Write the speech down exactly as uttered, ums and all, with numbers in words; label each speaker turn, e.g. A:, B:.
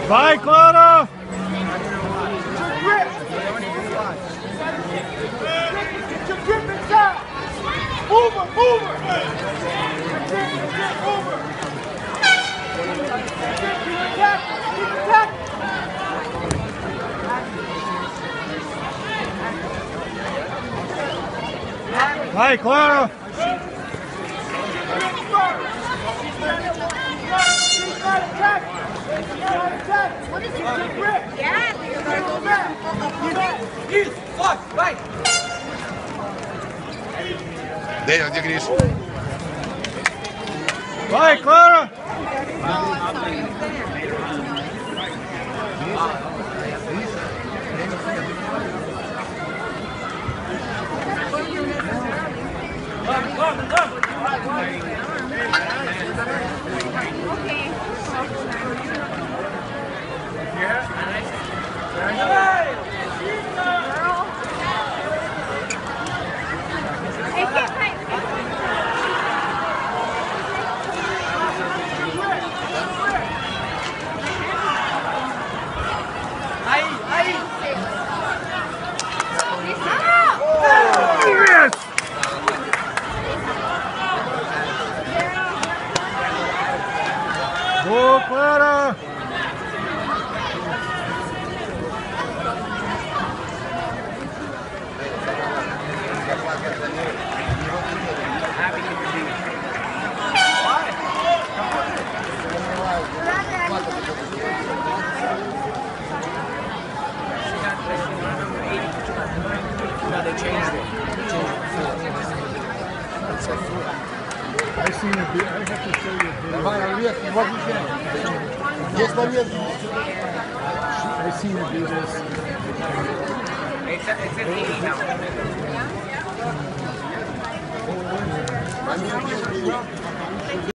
A: Vai, Clara!
B: Get your grip inside! Over, over! Get your grip, get over! Keep attacking, keep attacking!
A: Vai, Clara!
B: What is it? Your grip!
C: Yeah,
B: Go back!
D: Isso, forte, vai!
E: Dei, onde é que isso?
A: Vai, Clara!
D: Vamos, vamos, vamos! Aí, aí!
A: Yes! Boa, Clara!
D: No, they changed it. They changed it before. It's a four.
A: I seen a bit. I have to show you a video.
E: Vai, Maria, what you can. Yes, Maria.
A: I seen her do this.
D: It's at eighty now.
E: Maria,